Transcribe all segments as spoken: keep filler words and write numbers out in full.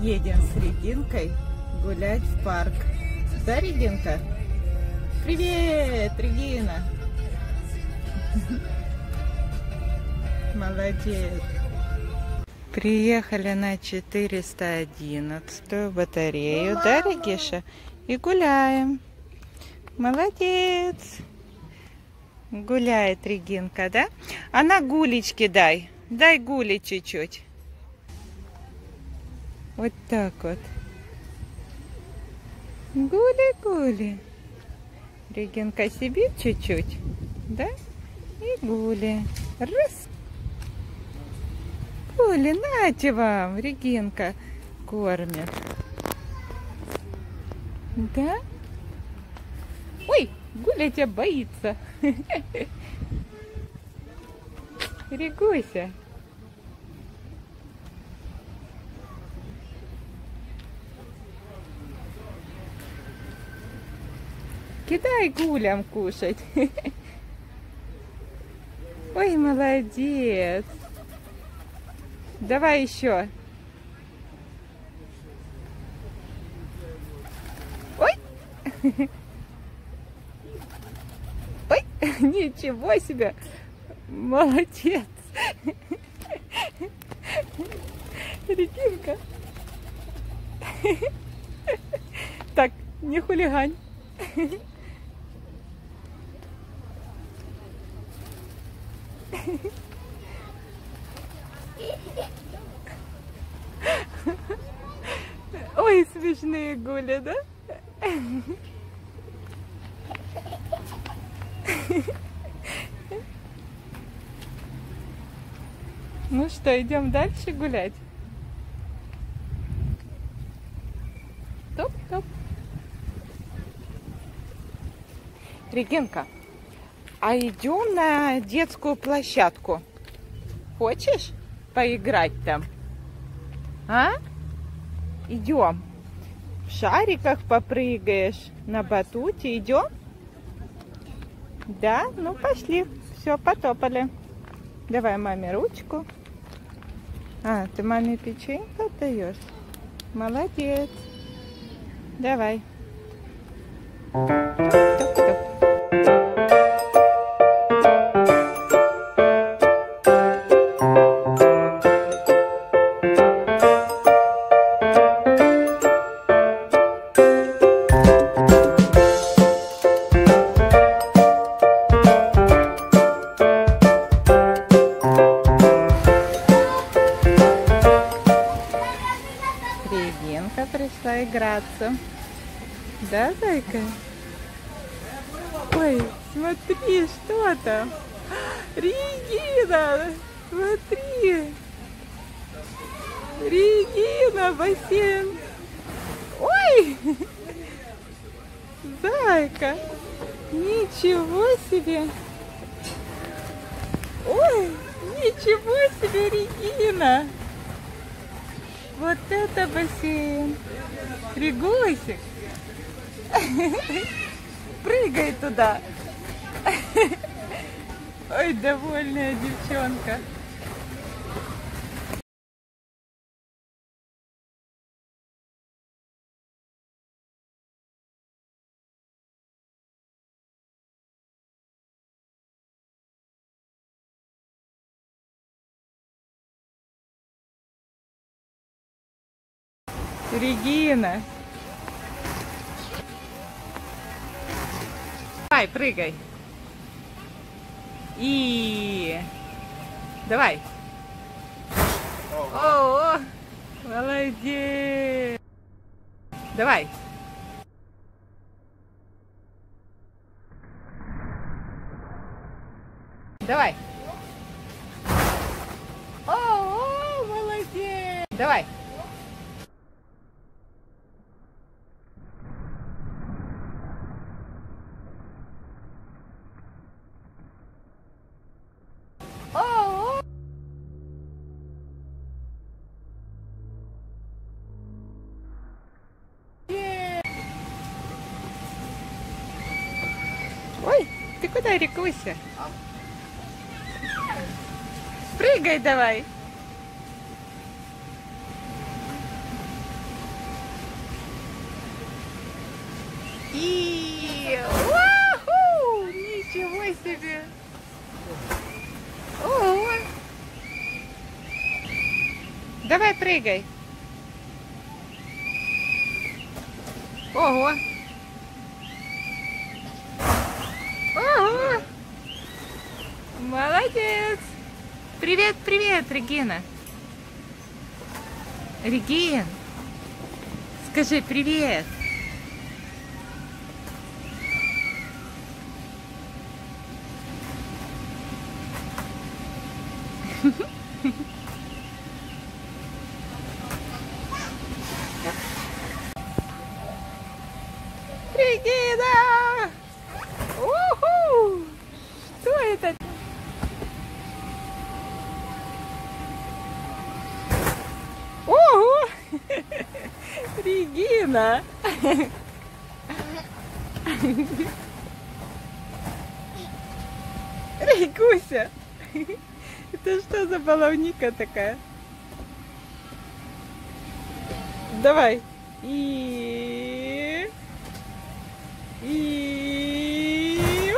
Едем с Регинкой гулять в парк. Да, Регинка? Привет, Регина! Молодец! Приехали на четыреста одиннадцатую батарею, да, Региша? И гуляем. Молодец! Гуляет Регинка, да? А на гулечки дай. Дай гули чуть-чуть. Вот так вот. Гули-гули. Регинка сидит чуть-чуть, да? И гули. Раз. Гули, нате вам, Регинка кормит. Да? Ой, Гуля тебя боится. Регуся. Кидай гулям кушать. Ой, молодец. Давай еще. Ой. Ой, ничего себе. Молодец. Регинка. Так, не хулигань. Ой, смешные гули, да? Ну что, идем дальше гулять? Топ-топ. Регинка, а идем на детскую площадку. Хочешь поиграть там? А? Идем. В шариках попрыгаешь, на батуте. Идем? Да? Ну пошли. Все, потопали. Давай маме ручку. А, ты маме печеньку отдаешь? Молодец. Давай. Топ-топ. Регинка пришла играться. Да, зайка? Ой, смотри, что там? Регина, смотри. Регина, бассейн. Ой, зайка, ничего себе. Ой, ничего себе, Регина. Вот это бассейн. Регусик. Прыгай туда. Ой, довольная девчонка. Регина. Давай, прыгай. И давай. О, -о, молодец. Давай. Давай. О, -о молодец. Давай. Ой, ты куда, Регуся? Прыгай давай. И Уху! Ничего себе! Ого! Давай прыгай. Ого! Ого! Молодец! Привет, привет, Регина! Регин, скажи привет! Регина! Уху! Что это? Ого! Регина! Регуся! Это что за баловника такая? Давай! И... И...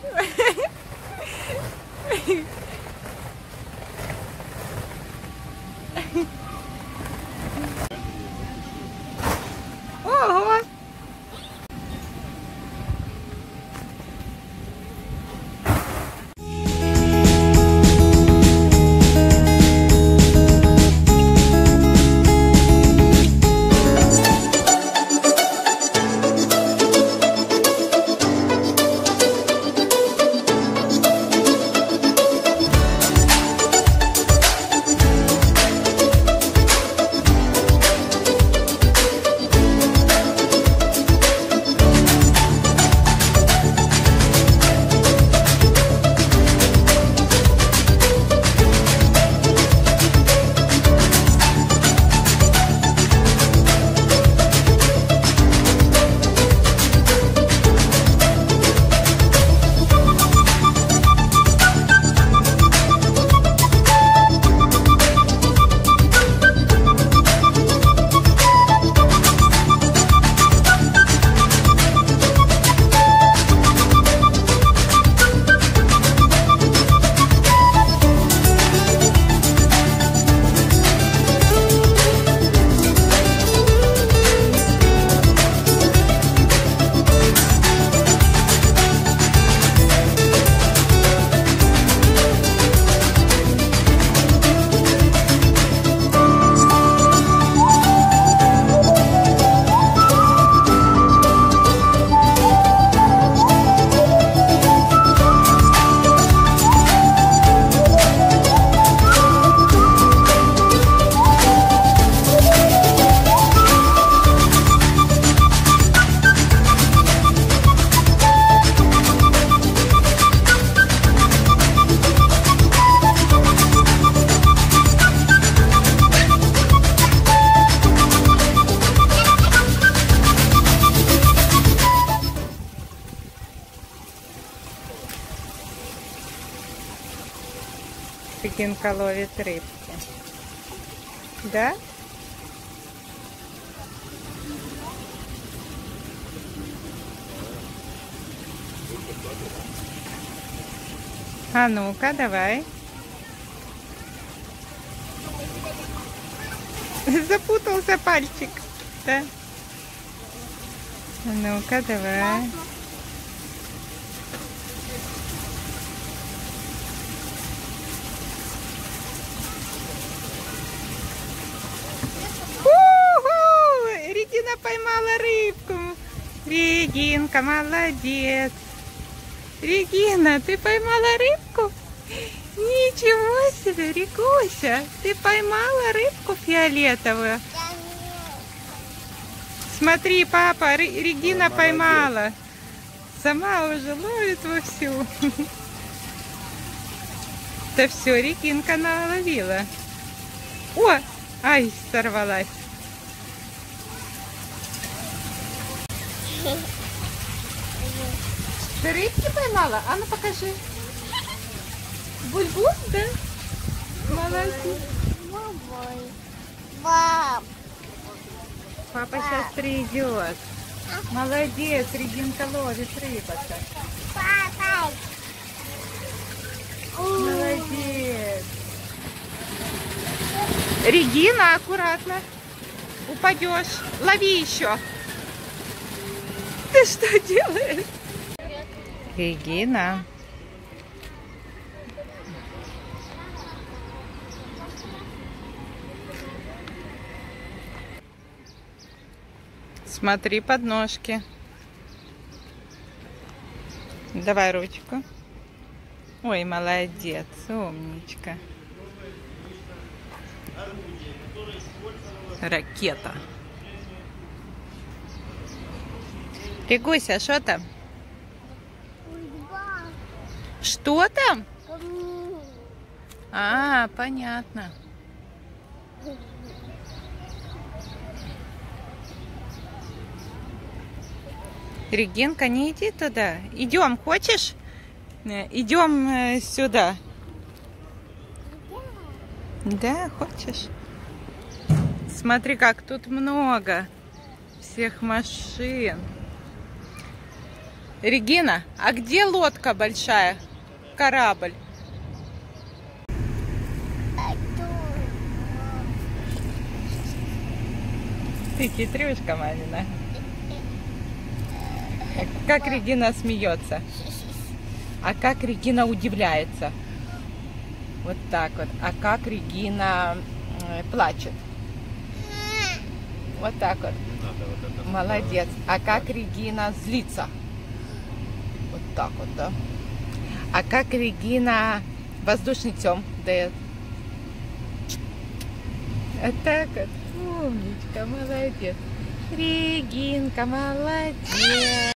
Ого! Регинка ловит рыбки. Да? А ну-ка, давай. Запутался пальчик. Да? А ну-ка, давай. Регина поймала рыбку. Регинка, молодец. Регина, ты поймала рыбку? Ничего себе, Регуся, ты поймала рыбку фиолетовую? Смотри, папа, Регина поймала. Сама уже ловит вовсю. Да все, Регинка наловила. О, ай, сорвалась. Ты рыбки поймала? А ну покажи. Бульбуль, да? Молодец. Мам. Папа сейчас придет. Молодец, Регинка ловит рыбок-то. Молодец. Регина, аккуратно. Упадешь. Лови еще. Ты что делаешь? Регина. Смотри под ножки. Давай ручку. Ой, молодец, умничка. Ракета. Регуся, что там? Что там? А, понятно. Регинка, не иди туда. Идем, хочешь? Идем сюда. Да, хочешь? Смотри, как тут много всех машин. Регина, а где лодка большая? Корабль. Ты хитрюшка, мамина. Как Регина смеется. А как Регина удивляется. Вот так вот. А как Регина плачет. Вот так вот. Молодец. А как Регина злится. Вот так вот, да. А как Регина воздушный тём дает. Вот так вот. Умничка, молодец. Регинка, молодец.